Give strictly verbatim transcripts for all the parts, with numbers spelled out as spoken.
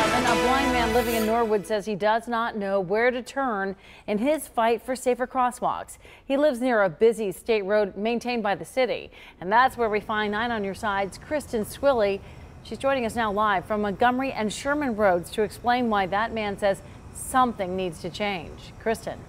development. A blind man living in Norwood says he does not know where to turn in his fight for safer crosswalks. He lives near a busy state road maintained by the city. And that's where we find Nine on Your Side's Kristen Swilley. She's joining us now live from Montgomery and Sherman Roads to explain why that man says something needs to change. Kristen.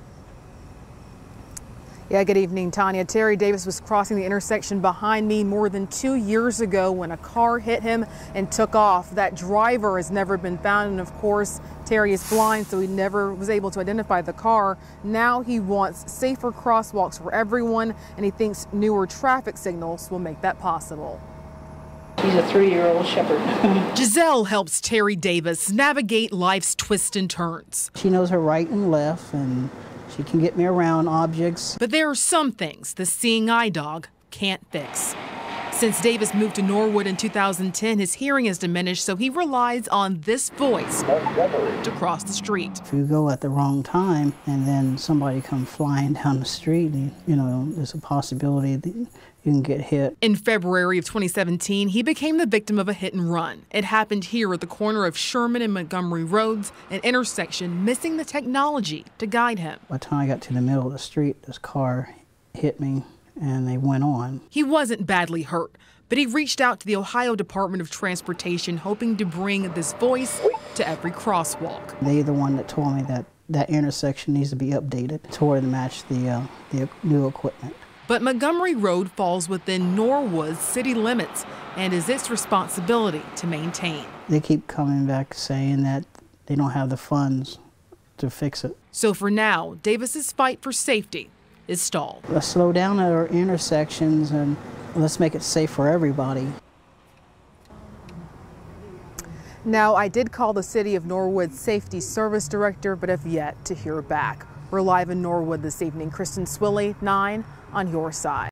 Yeah, good evening, Tanya. Terry Davis was crossing the intersection behind me more than two years ago when a car hit him and took off. That driver has never been found, and of course, Terry is blind, so he never was able to identify the car. Now he wants safer crosswalks for everyone, and he thinks newer traffic signals will make that possible. He's a three-year-old shepherd. Giselle helps Terry Davis navigate life's twists and turns. She knows her right and left, and she can get me around objects. But there are some things the seeing eye dog can't fix. Since Davis moved to Norwood in two thousand ten, his hearing has diminished, so he relies on this voice to cross the street. If you go at the wrong time and then somebody comes flying down the street, you know, there's a possibility that you can get hit. In February of twenty seventeen, he became the victim of a hit and run. It happened here at the corner of Sherman and Montgomery Roads, an intersection missing the technology to guide him. By the time I got to the middle of the street, this car hit me and they went on. He wasn't badly hurt, but he reached out to the Ohio Department of Transportation hoping to bring this voice to every crosswalk. They're the one that told me that that intersection needs to be updated to where to match the, uh, the new equipment. But Montgomery Road falls within Norwood's city limits and is its responsibility to maintain. They keep coming back saying that they don't have the funds to fix it. So for now, Davis's fight for safety is stalled. Let's slow down at our intersections and let's make it safe for everybody. Now, I did call the City of Norwood's Safety Service Director, but have yet to hear back. We're live in Norwood this evening. Kristen Swilley, nine on your side.